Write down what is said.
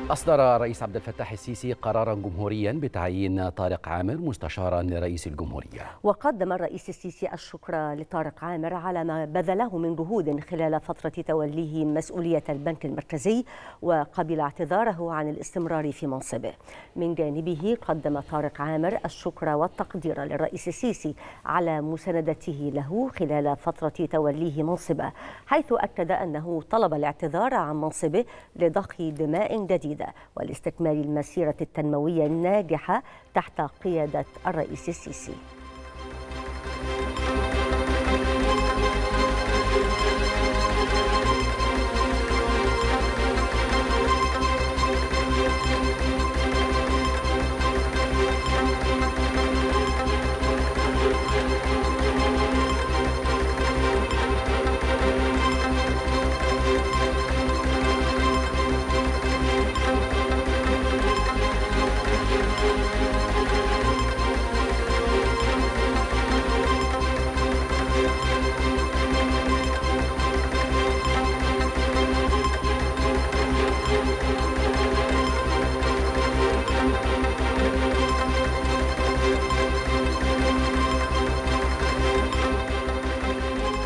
أصدر الرئيس عبد الفتاح السيسي قرارا جمهوريا بتعيين طارق عامر مستشارا لرئيس الجمهورية. وقدم الرئيس السيسي الشكر لطارق عامر على ما بذله من جهود خلال فترة توليه مسؤولية البنك المركزي، وقبل اعتذاره عن الاستمرار في منصبه. من جانبه قدم طارق عامر الشكر والتقدير للرئيس السيسي على مساندته له خلال فترة توليه منصبه، حيث أكد أنه طلب الاعتذار عن منصبه لضخ دماء جديدة ولاستكمال المسيرة التنموية الناجحة تحت قيادة الرئيس السيسي.